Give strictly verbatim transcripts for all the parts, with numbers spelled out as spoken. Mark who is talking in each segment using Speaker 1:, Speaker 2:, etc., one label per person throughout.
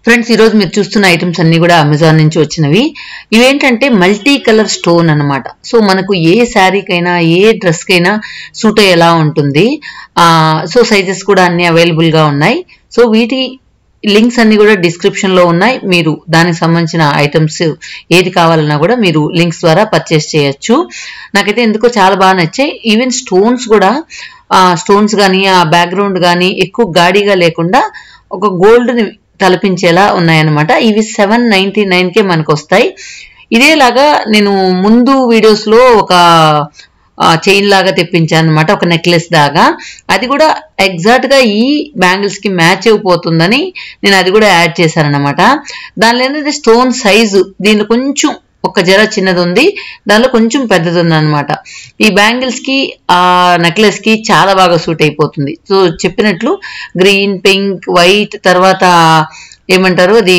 Speaker 1: Friends, ఈ రోజు మీరు చూస్తున్న ఐటమ్స్ అన్ని కూడా అమెజాన్ నుంచి వచ్చినవి. ఇవేంటంటే మల్టీ కలర్ స్టోన్ అన్నమాట. సో మనకు ఏ శారీకైనా ఏ డ్రెస్కైనా సూట్ అయ్యేలా ఉంటుంది. సో సైజెస్ కూడా అన్ని అవైలబుల్ గా ఉన్నాయి. సో వీటి లింక్స్ అన్ని కూడా డిస్క్రిప్షన్ లో ఉన్నాయి. మీరు దానికి సంబంధించిన ఐటమ్స్ ఏది కావాలన్నా కూడా మీరు లింక్స్ ద్వారా పర్చేస్ చేయొచ్చు. నాకైతే ఎందుకో చాలా బాగా నచ్చాయి. ఈవెన్ స్టోన్స్ కూడా స్టోన్స్ కానీ ఆ బ్యాక్గ్రౌండ్ కానీ ఎక్కువ గాడిగా లేకుండా ఒక గోల్డ్ ని తలపించేలా ఉన్నాయన్నమాట. ఇవి సెవెన్ నైన్టీ నైన్ కే మనకు వస్తాయి. ఇదేలాగా నేను ముందు వీడియోస్ లో ఒక చైన్ లాగా తెప్పించాను అనమాట, ఒక నెక్లెస్ దాగా. అది కూడా ఎగ్జాక్ట్ గా ఈ బ్యాంగిల్స్ కి మ్యాచ్ అయిపోతుందని నేను అది కూడా యాడ్ చేశాను అనమాట. దానిలో ఏంటంటే స్టోన్ సైజు దీనిలో కొంచెం ఒక జర చిన్నది ఉంది, దానిలో కొంచెం పెద్దది ఉంది అనమాట. ఈ బ్యాంగిల్స్ కి ఆ నెక్లెస్ కి చాలా బాగా సూట్ అయిపోతుంది. సో చెప్పినట్లు గ్రీన్, పింక్, వైట్, తర్వాత ఏమంటారు అది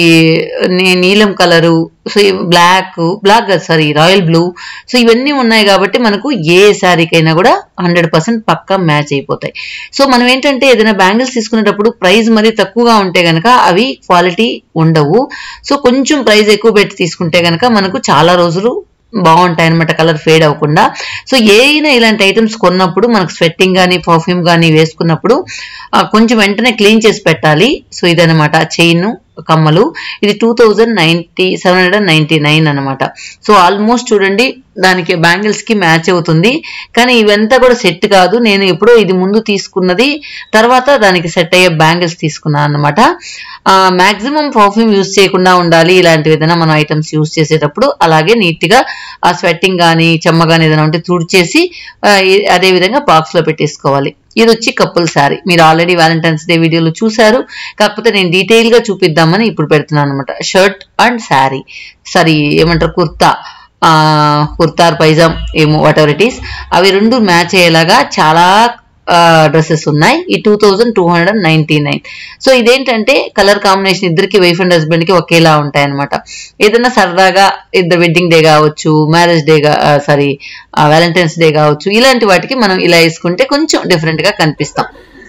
Speaker 1: నీలం కలరు, సో బ్లాక్ బ్లాక్ కదా సారీ రాయల్ బ్లూ. సో ఇవన్నీ ఉన్నాయి కాబట్టి మనకు ఏ శారీకైనా కూడా హండ్రెడ్ పర్సెంట్ పక్కా మ్యాచ్ అయిపోతాయి. సో మనం ఏంటంటే ఏదైనా బ్యాంగిల్స్ తీసుకునేటప్పుడు ప్రైస్ మరీ తక్కువగా ఉంటే గనక అవి క్వాలిటీ ఉండవు. సో కొంచెం ప్రైస్ ఎక్కువ పెట్టి తీసుకుంటే గనక మనకు చాలా రోజులు బాగుంటాయి అనమాట, కలర్ ఫేడ్ అవ్వకుండా. సో ఏదైనా ఇలాంటి ఐటమ్స్ కొన్నప్పుడు మనకు స్వెట్టింగ్ కానీ పర్ఫ్యూమ్ కానీ వేసుకున్నప్పుడు కొంచెం వెంటనే క్లీన్ చేసి పెట్టాలి. సో ఇదనమాట చైన్ కమ్మలు. ఇది two thousand ninety seven hundred ninety nine అనమాట. సో ఆల్మోస్ట్ చూడండి దానికి బ్యాంగిల్స్ కి మ్యాచ్ అవుతుంది. కానీ ఇవంతా కూడా సెట్ కాదు. నేను ఎప్పుడో ఇది ముందు తీసుకున్నది, తర్వాత దానికి సెట్ అయ్యే బ్యాంగిల్స్ తీసుకున్నాను అనమాట. మాక్సిమం పర్ఫ్యూమ్ యూజ్ చేయకుండా ఉండాలి ఇలాంటివి ఏదైనా మనం ఐటమ్స్ యూజ్ చేసేటప్పుడు. అలాగే నీట్ గా ఆ స్వెట్టింగ్ కానీ చెమ్మ కానీ ఏదైనా ఉంటే తుడిచేసి అదే విధంగా బాక్స్ లో పెట్టేసుకోవాలి. ఇది వచ్చి కపుల్ శారీ. మీరు ఆల్రెడీ వ్యాలంటైన్స్ డే వీడియోలో చూసారు, కాకపోతే నేను డీటెయిల్ గా చూపిద్దామని ఇప్పుడు పెడుతున్నాను అనమాట. షర్ట్ అండ్ శారీ, సారీ ఏమంటారు కుర్తా, ఆ కుర్తార్ పైజామ్ ఏమో వాట్ ఎవర్ ఇట్ ఈస్, అవి రెండు మ్యాచ్ అయ్యేలాగా చాలా డ్రెస్సెస్ ఉన్నాయి. ఈ two thousand two hundred ninety nine. So ఇదేంటంటే కలర్ కాంబినేషన్ ఇద్దరికి వైఫ్ అండ్ హస్బెండ్ కి ఒకేలా ఉంటాయి అనమాట. ఏదైనా సరదాగా ఇద్దరు వెడ్డింగ్ డే కావచ్చు, marriage day sorry valentine's day కావచ్చు, ఇలాంటి వాటికి మనం ఇలా వేసుకుంటే కొంచెం డిఫరెంట్ గా కనిపిస్తాం.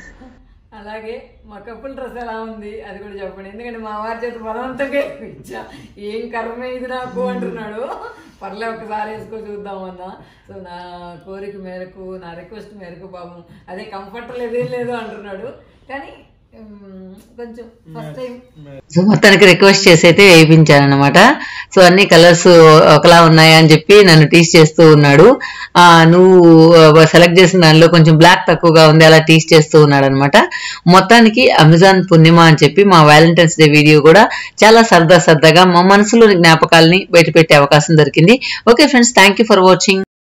Speaker 2: అలాగే మా కపుల్ డ్రెస్ ఎలా ఉంది అది కూడా చెప్పండి. ఎందుకంటే మా వారి చేత బలవంతంగా ఇచ్చా, ఏం కర్మ ఇది నాకు అంటున్నాడు. పర్లే ఒకసారి వేసుకో చూద్దామన్నా. సో నా కోరిక మేరకు, నా రిక్వెస్ట్ మేరకు పాపం అదే కంఫర్ట్ లేదేం లేదు అంటున్నాడు. కానీ కొంచెం ఫస్ట్ టైం
Speaker 1: సో మొత్తానికి రిక్వెస్ట్ చేసి అయితే వేయించాను అనమాట. సో అన్ని కలర్స్ ఒకలా ఉన్నాయా అని చెప్పి నన్ను టీస్ చేస్తూ ఉన్నాడు. ఆ నువ్వు సెలెక్ట్ చేసిన దానిలో కొంచెం బ్లాక్ తక్కువగా ఉంది అలా టీస్ చేస్తూ ఉన్నాడు అనమాట. మొత్తానికి అమెజాన్ పూర్ణిమ అని చెప్పి మా వ్యాలంటైన్స్ డే వీడియో కూడా చాలా సరదా సరదాగా మా మనసులోని జ్ఞాపకాలని బయట పెట్టే అవకాశం దొరికింది. Okay friends, thank you for watching.